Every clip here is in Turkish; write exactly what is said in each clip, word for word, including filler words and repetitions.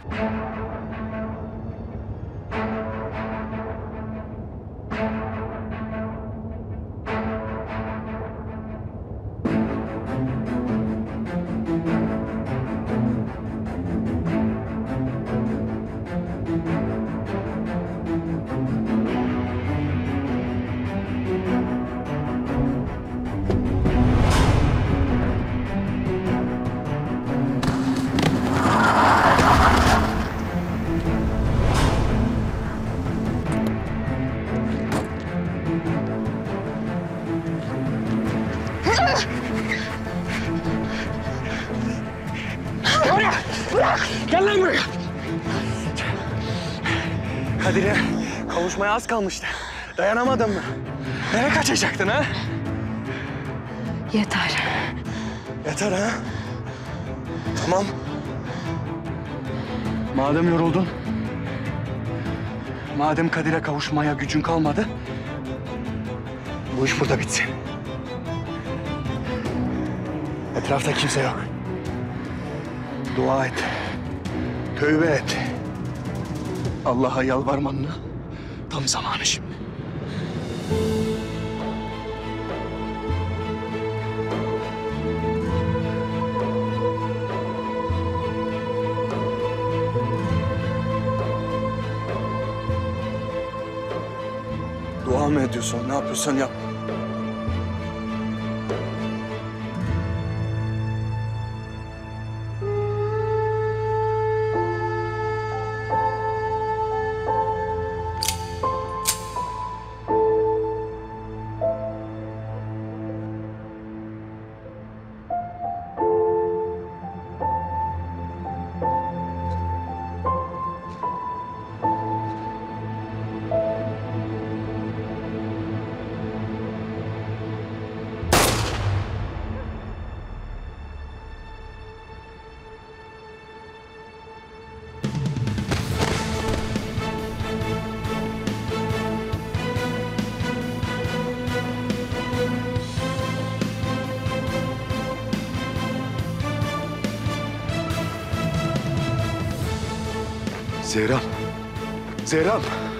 Gel lan buraya. Kadir'e kavuşmaya az kalmıştı. Dayanamadın mı? Nereye kaçacaktın ha? Yeter. Yeter ha? Tamam. Madem yoruldun, madem Kadir'e kavuşmaya gücün kalmadı, bu iş burada bitsin. Etrafta kimse yok. Dua et. Tövbe et. Allah'a yalvarmanın tam zamanı şimdi. Dua mı ediyorsun? Ne yapıyorsan yap. Zehram. Zehram.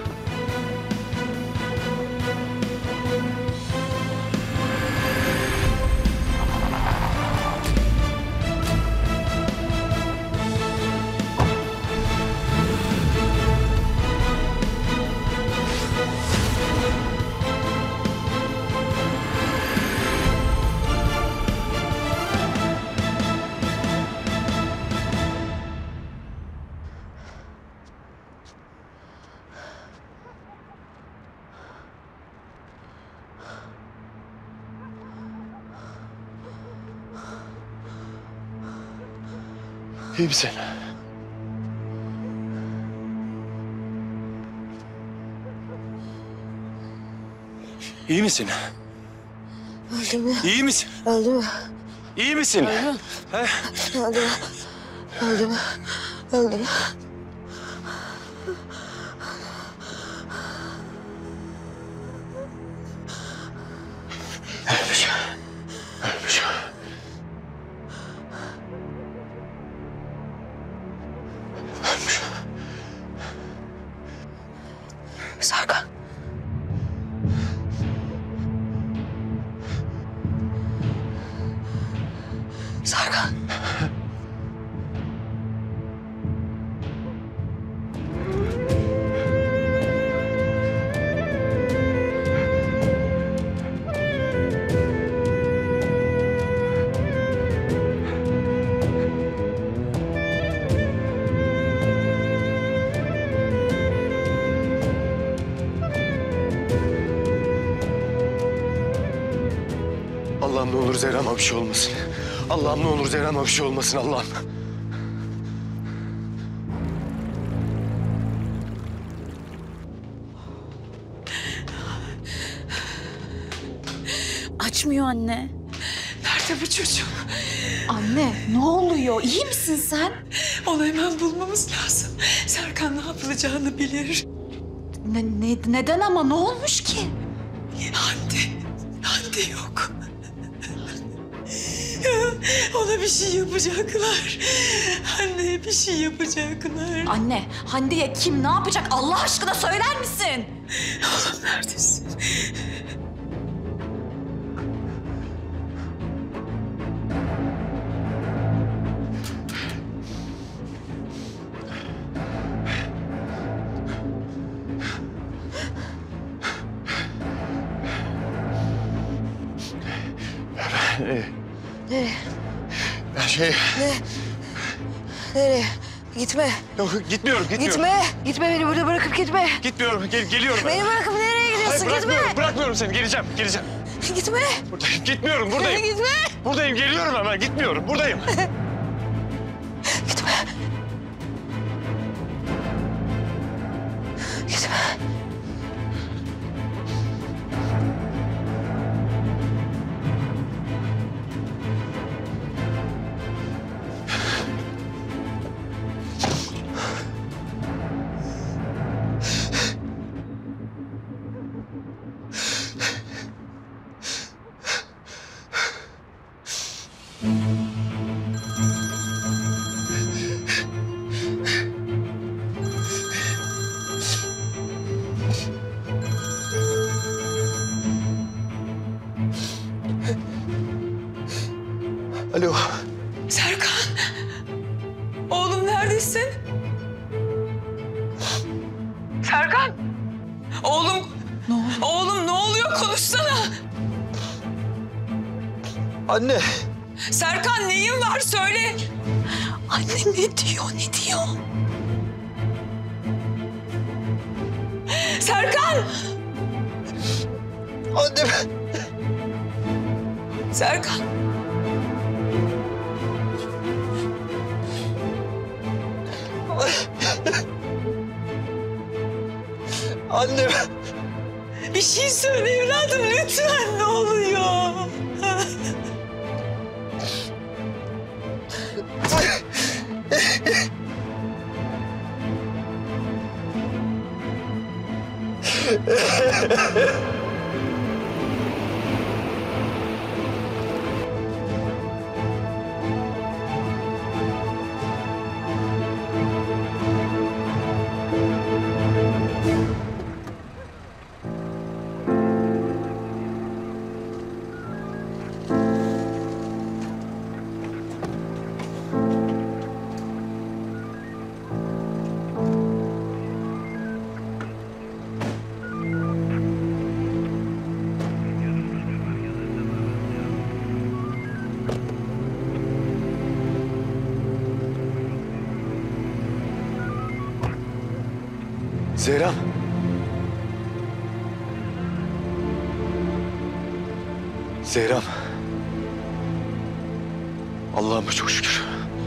İyi misin? İyi misin? Öldü mü? İyi misin? Öldü mü? İyi misin? Öldü. He? Öldü mü? Öldü mü? Öldü mü? Ölmüş. Ölmüş. Ölmüş. Serkan. Serkan. Allah'ım ne olur Zehram'a bir şey olmasın. Allah'ım ne olur Zehram'a bir şey olmasın Allah'ım. Açmıyor anne. Nerede bu çocuk? Anne ne oluyor? İyi misin sen? Onu hemen bulmamız lazım. Serkan ne yapılacağını bilir. Ne, ne, neden ama ne olmuş ki? Hande, Hande yok. Ona bir şey yapacaklar. Anneye bir şey yapacaklar. Anne, Hande'ye kim ne yapacak Allah aşkına söyler misin? Oğlum neredesin? Ee, Nereye? ben şey... Ne? Nereye? Gitme. Yok gitmiyorum, gitmiyorum. Gitme. Gitme beni burada bırakıp gitme. Gitmiyorum, gel, geliyorum. ben. Beni bırakıp nereye gidiyorsun? Hayır, Gitme. bırakmıyorum, bırakmıyorum seni. Geleceğim, geleceğim. Gitme. Buradayım, gitmiyorum, buradayım. Gitme. Buradayım, geliyorum hemen. Gitmiyorum, buradayım. Gitme. Gitme. Alo. Serkan. Oğlum neredesin? Serkan. Oğlum. Ne oluyor? Oğlum ne oluyor? Konuşsana. Anne. Serkan neyin var? Söyle. Anne ne diyor? Ne diyor? Serkan. Anne. Serkan. Anne. Bir şey söyle evladım lütfen, ne oluyor? Zehram. Zehram. Allah'ıma çok şükür.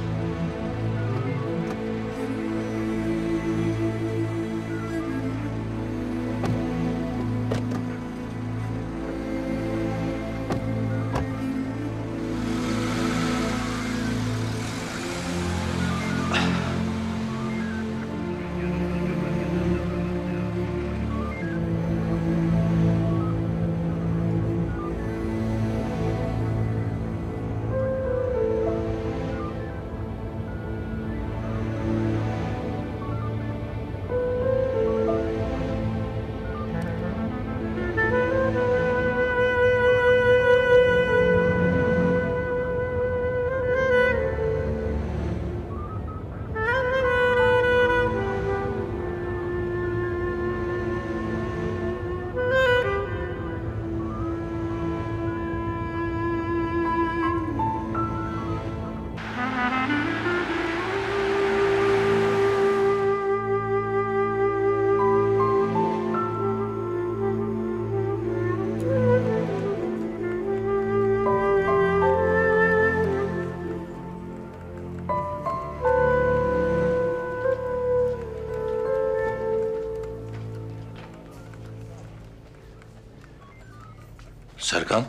Serkan.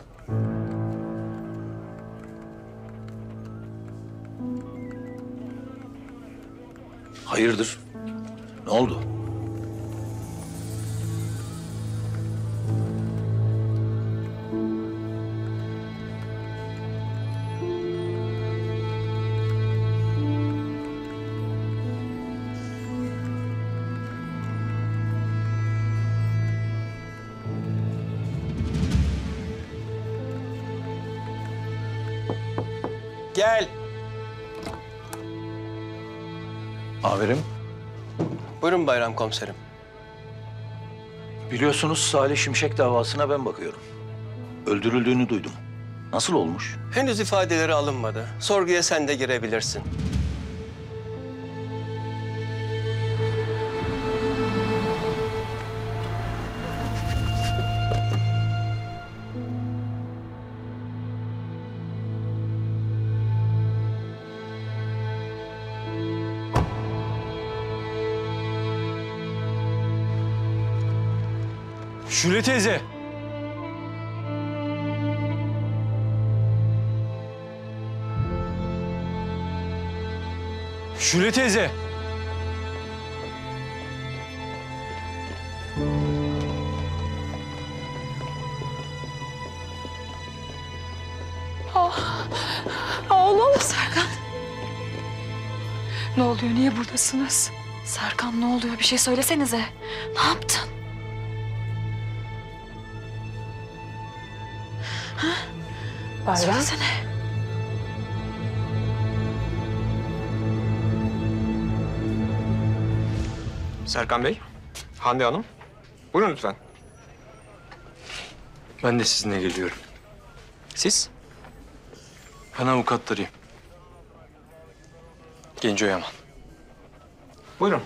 Hayırdır? Ne oldu? gel. Amirim, Buyurun Bayram komiserim. biliyorsunuz Salih Şimşek davasına ben bakıyorum. Öldürüldüğünü duydum. Nasıl olmuş? Henüz ifadeleri alınmadı. Sorguya sen de girebilirsin. Şule teyze. Şule teyze. Oğlum Serkan. Ne oluyor? Niye buradasınız? Serkan ne oluyor? Bir şey söylesenize. Ne yaptın? Ha? Bayram. Söylesene. Serkan Bey, Hande Hanım. Buyurun lütfen. Ben de sizinle geliyorum. Siz? Ben avukatlarıyım. Genco Yaman. Buyurun.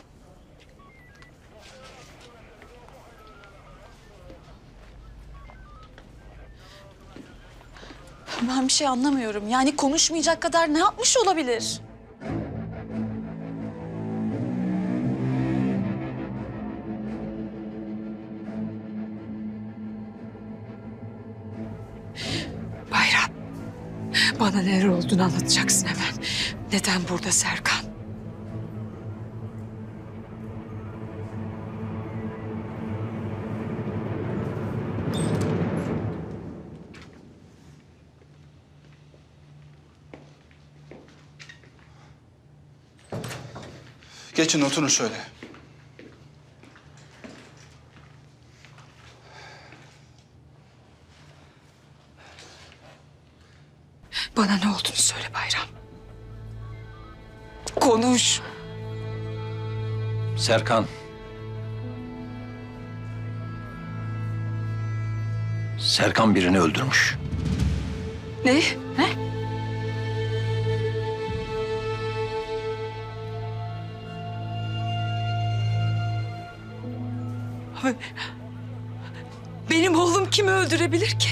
Ben bir şey anlamıyorum. Yani konuşmayacak kadar ne yapmış olabilir? Bayram. Bana neler olduğunu anlatacaksın hemen. Neden burada Serkan? Geçin oturun şöyle. Bana ne olduğunu söyle Bayram. Konuş. Serkan. Serkan birini öldürmüş. Ne? Ne? Benim oğlum kimi öldürebilir ki?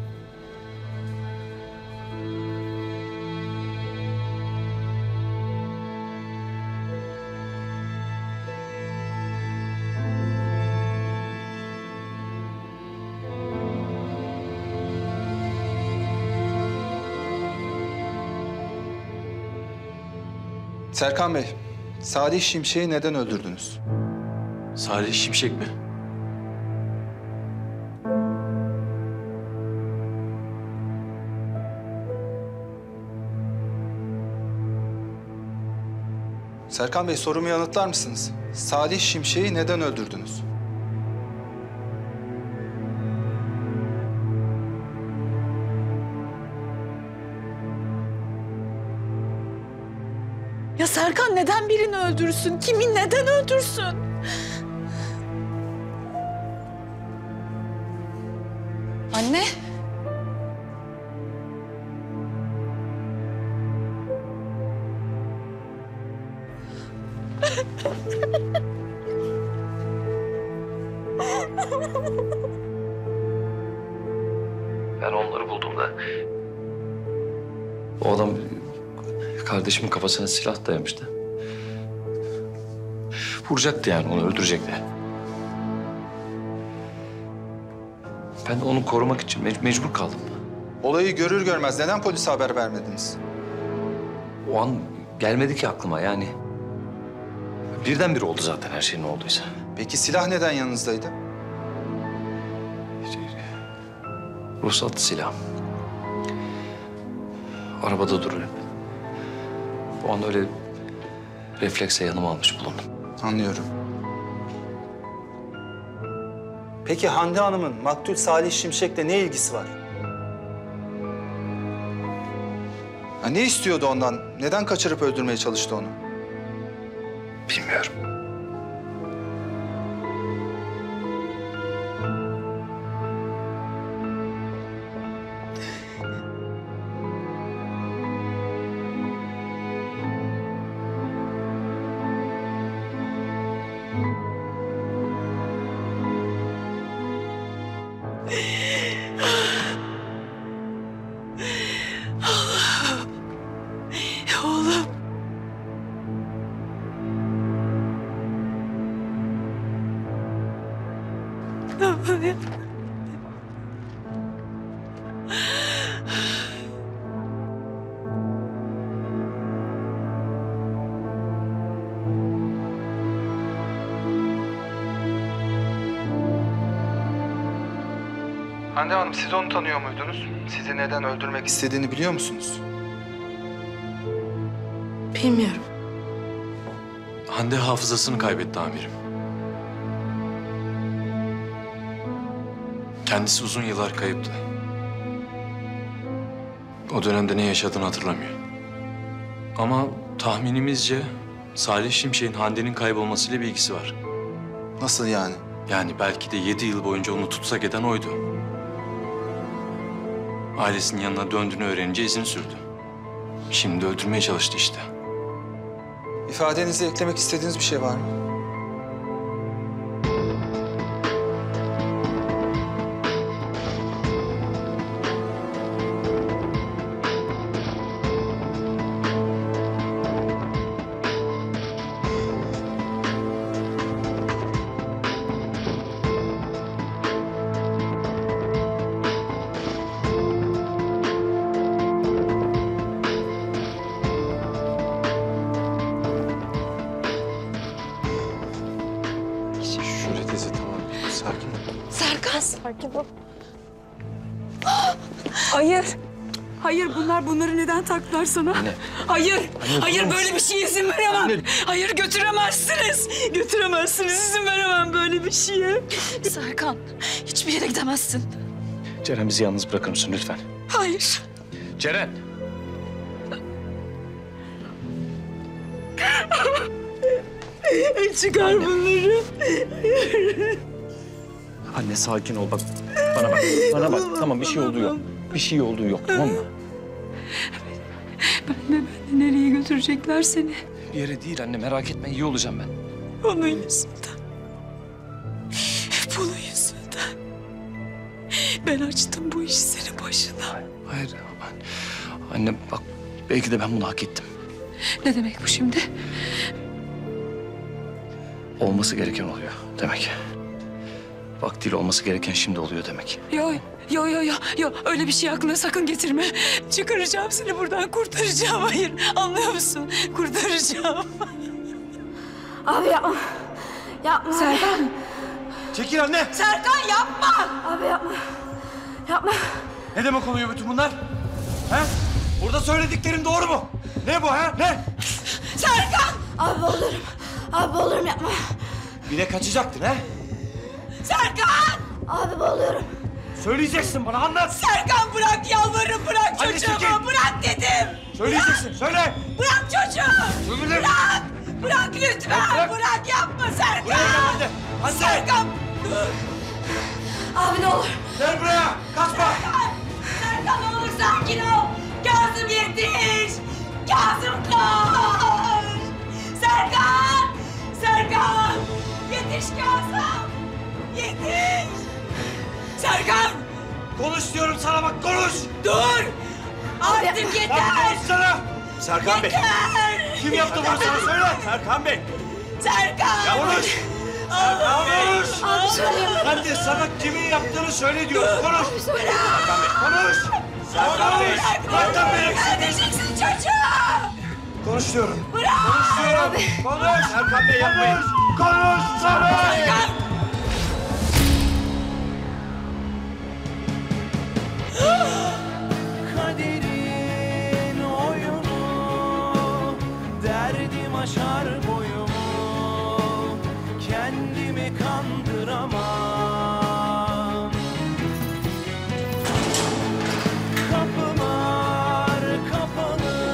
Serkan Bey, Salih Şimşek'i neden öldürdünüz? Salih Şimşek mi? Serkan Bey, sorumu yanıtlar mısınız? Salih Şimşek'i neden öldürdünüz? Ya Serkan neden birini öldürsün? Kimi neden öldürsün? Anne. Ben onları buldum da. O adam kardeşimin kafasına silah dayamıştı. Vuracaktı yani, onu öldürecekti. Ben de onu korumak için mec- mecbur kaldım. Olayı görür görmez neden polise haber vermediniz? O an gelmedi ki aklıma yani. Birdenbire oldu zaten her şey ne olduysa. Peki silah neden yanınızdaydı? Ruhsatlı silah. Arabada duruyor. O an öyle refleksle yanıma almış bulundum. Anlıyorum. Peki Hande Hanım'ın maktul Salih Şimşek'le ne ilgisi var? Ha, ne istiyordu ondan? Neden kaçırıp öldürmeye çalıştı onu? Bilmiyorum. Oğlum. Tamam ya. Hande Hanım, siz onu tanıyor muydunuz? Sizi neden öldürmek istediğini biliyor musunuz? Bilmiyorum. Hande hafızasını kaybetti amirim. Kendisi uzun yıllar kayıptı. O dönemde ne yaşadığını hatırlamıyor. Ama tahminimizce Salih Şimşek'in Hande'nin kaybolmasıyla bir ilgisi var. Nasıl yani? Yani belki de yedi yıl boyunca onu tutsak eden oydu. Ailesinin yanına döndüğünü öğrenince izini sürdü. Şimdi öldürmeye çalıştı işte. İfadenize eklemek istediğiniz bir şey var mı? Şöyle teyze tamam. Sakin ol. Serkan. Sakin ol. Hayır. Hayır bunlar bunları neden taktılar sana? Anne. Hayır. Hayır böyle bir şeye izin veremem. Hayır götüremezsiniz. Götüremezsiniz. İzin veremem böyle bir şeye. Serkan, hiçbir yere gidemezsin. Ceren bizi yalnız bırakır mısın lütfen? Hayır. Ceren! Çıkar bunları. Anne sakin ol bak. Bana bak. Bana bak. Tamam bir şey olduğu yok. Bir şey olduğu yok tamam mı? Ben de, ben de nereye götürecekler seni? Bir yere değil anne, merak etme, iyi olacağım ben. Onun yüzünden. Bunun yüzünden. Ben açtım bu işi senin başına. Hayır anne bak, belki de ben bunu hak ettim. Ne demek bu şimdi? Olması gereken oluyor demek. Vaktiyle olması gereken şimdi oluyor demek. Yo, yo, yo, yo, yo. Öyle bir şey aklına sakın getirme. Çıkaracağım seni buradan, kurtaracağım. Hayır, anlıyor musun? Kurtaracağım. Abi yapma. Yapma. Serkan. Çekil anne. Serkan yapma. Abi yapma. Yapma. Ne demek oluyor bütün bunlar? He? Burada söylediklerin doğru mu? Ne bu ha? Ne? Serkan. Abi olurum. Abi olurum yapma. Bir de kaçacaktın ha? Serkan. Abi oluyorum. Söyleyeceksin bana anlat. Serkan bırak, yalvarırım bırak Anne, çocuğumu. çekil. Bırak dedim. Söyleyeceksin söyle. Bırak çocuğu. Ömürler. Bırak. Bırak lütfen. Bırak. Bırak, yapma Serkan. Buraya gel anne. Anne. Serkan. Dur. Abi ne olur. Gel buraya. Kaçma. Serkan ne olur sakin ol. Kazım yetiş. Kazım koş. Serkan. Serkan. Yetiş Kazım. Yetiş. Serkan. Konuş diyorum sana bak konuş. Dur. Artık Bak yeter. konuş sana. Serkan Bey. Yeter. Kim yaptı bunu sana söyle. Serkan Bey. Serkan. Konuş. Serkan Bey. Abi söyleyeyim. Ben de sana kimin yaptığını söyle diyorum. Konuş. Söyle. Serkan Bey. Konuş. Serkan Bey. Bırak lan beni. Öldüreceksin çocuğu. Konuş diyorum. Bırak. Konuş diyorum. Konuş. Serkan Bey yapmayın. Konuş. Serkan Bey. Serkan. Kaderin oyunu, derdim aşar boyumu, kendimi kandıramam. Kapılar kapalı,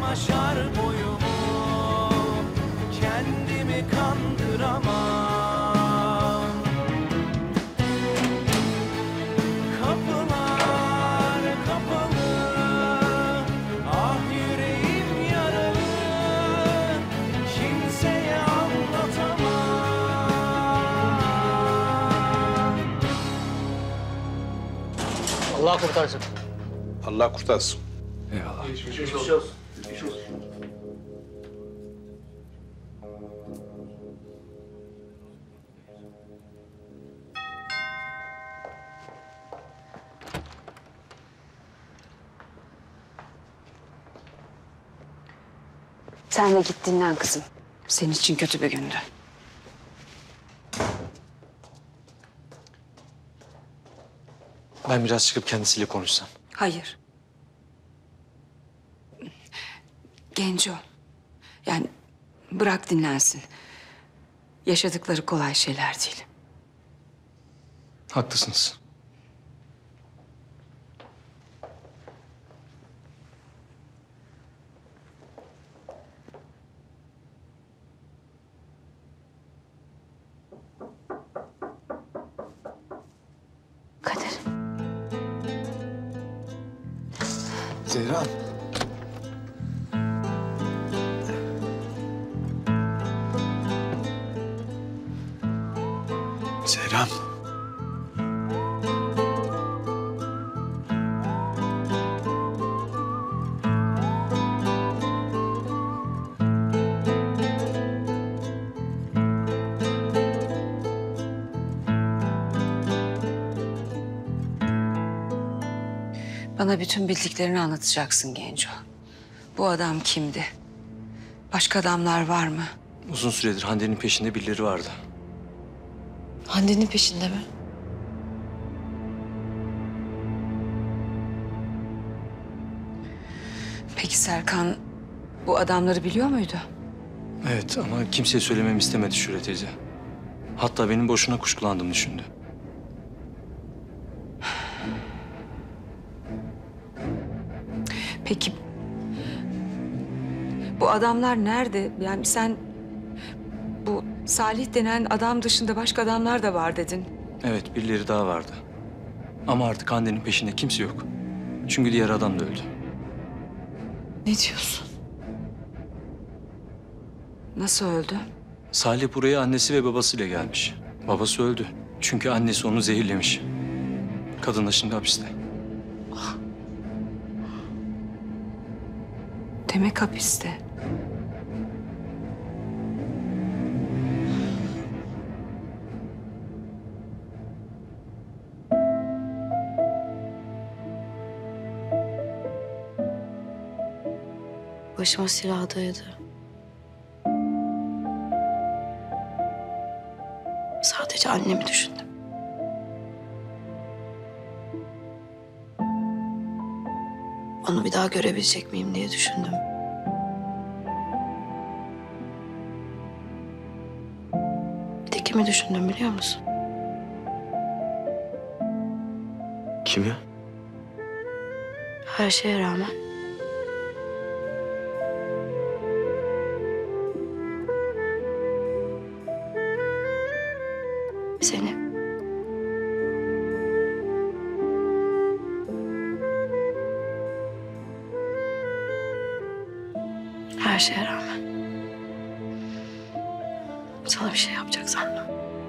aşar boyumu, kendimi kandıramam. Kapılar kapalı, ah yüreğim yaralı, kimseye anlatamam. Allah kurtarsın. Allah kurtarsın. Eyvallah. Sen de git dinlen kızım. Senin için kötü bir gündü. Ben biraz çıkıp kendisiyle konuşsam. Hayır. Genco. Yani bırak dinlensin. Yaşadıkları kolay şeyler değil. Haklısınız. Kadir. Zehra. Zehram. Bana bütün bildiklerini anlatacaksın Genco. Bu adam kimdi? Başka adamlar var mı? Uzun süredir Hande'nin peşinde birileri vardı. Hande'nin peşinde mi? Peki Serkan bu adamları biliyor muydu? Evet ama kimseye söylememi istemedi Şule teyze. Hatta benim boşuna kuşkulandığımı düşündü. Peki bu adamlar nerede? Yani sen bu Salih denen adam dışında başka adamlar da var dedin. Evet birileri daha vardı. Ama artık Hande'nin peşinde kimse yok. Çünkü diğer adam da öldü. Ne diyorsun? Nasıl öldü? Salih buraya annesi ve babasıyla gelmiş. Babası öldü. Çünkü annesi onu zehirlemiş. Kadın da şimdi hapiste. Demek hapiste. Başıma silah dayadı. Sadece annemi düşündüm. Onu bir daha görebilecek miyim diye düşündüm. Bir de kimi düşündüm biliyor musun? Kimi? Her şeye rağmen seni. Her şeye rağmen sana bir şey yapacak sandım.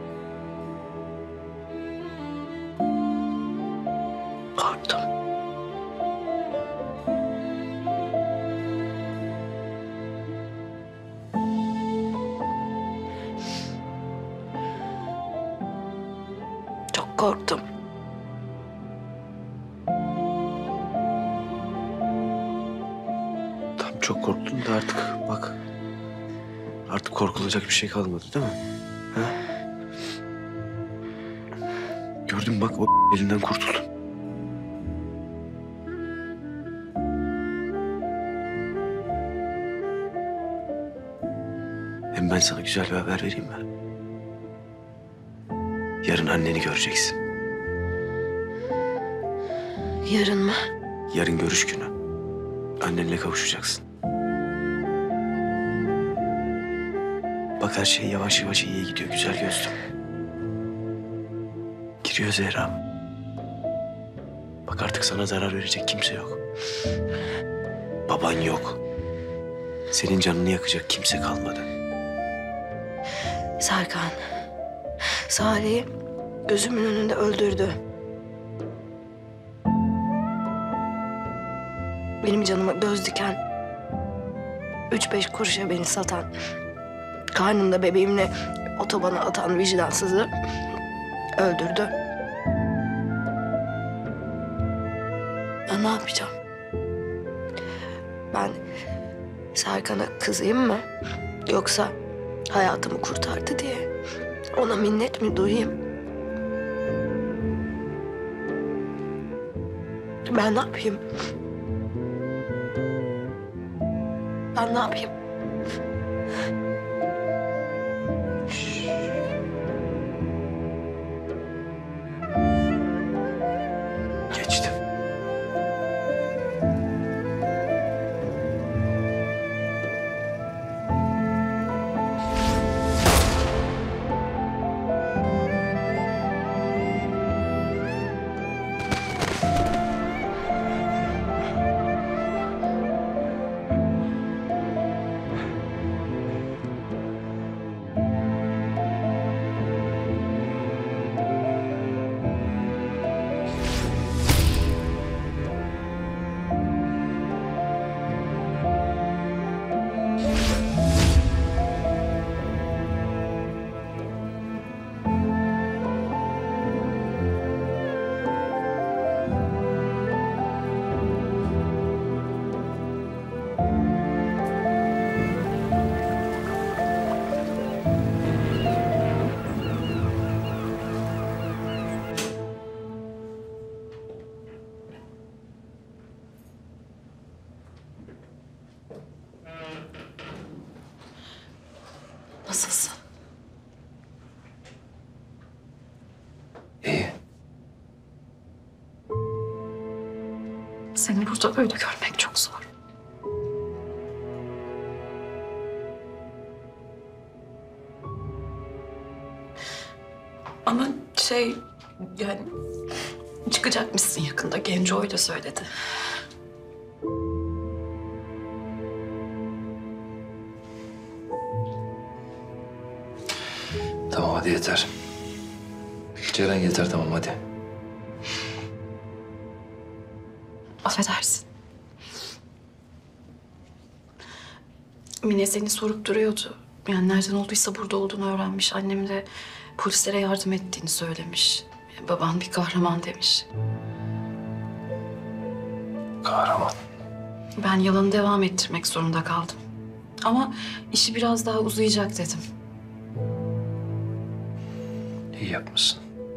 Korktum. Çok korktum. Tam çok korktun da artık bak. Artık korkulacak bir şey kalmadı değil mi? Ha? Gördün mü bak o elinden kurtuldun. Hem ben sana güzel bir haber vereyim mi? Yarın anneni göreceksin. Yarın mı? Yarın görüş günü. Annenle kavuşacaksın. Bak her şey yavaş yavaş iyiye gidiyor güzel gözlüm. Giriyor Zehra. Bak artık sana zarar verecek kimse yok. Baban yok. Senin canını yakacak kimse kalmadı. Serkan, Salih'i gözümün önünde öldürdü. Benim canıma göz diken, üç beş kuruşa beni satan, karnımda bebeğimle otobana atan vicdansızı öldürdü. Ben ne yapacağım? Ben Serkan'a kızayım mı? Yoksa hayatımı kurtardı diye ona minnet mi duyayım? Ben ne yapayım? Ben ne yapayım? Geçti. Nasılsın? İyi. Seni burada böyle görmek çok zor. Ama şey yani çıkacakmışsın yakında. Genco öyle söyledi. Tamam hadi yeter. Ceren yeter tamam hadi. Affedersin. Mine seni sorup duruyordu. Yani nereden olduysa burada olduğunu öğrenmiş. Annem de polislere yardım ettiğini söylemiş. Baban bir kahraman demiş. Kahraman. Ben yalanı devam ettirmek zorunda kaldım. Ama işi biraz daha uzayacak dedim. İyi yapmışsın.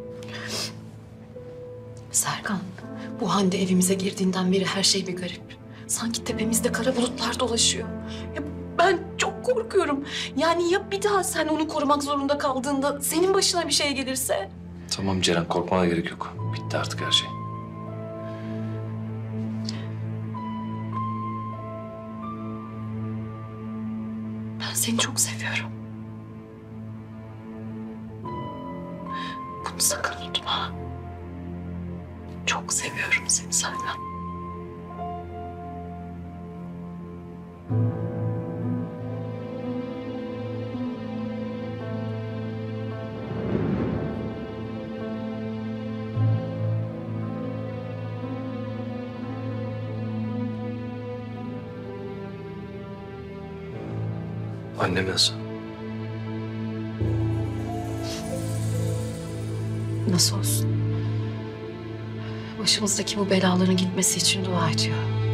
Serkan, bu Hande evimize girdiğinden beri her şey bir garip. Sanki tepemizde kara bulutlar dolaşıyor. Ya ben çok korkuyorum. Yani ya bir daha sen onu korumak zorunda kaldığında senin başına bir şey gelirse? Tamam Ceren korkmana gerek yok. Bitti artık her şey. Ben seni çok seviyorum. Bunu sakın unutma. Çok seviyorum seni Serkan. Annem nasıl? Nasıl olsun? Başımızdaki bu belaların gitmesi için dua ediyor.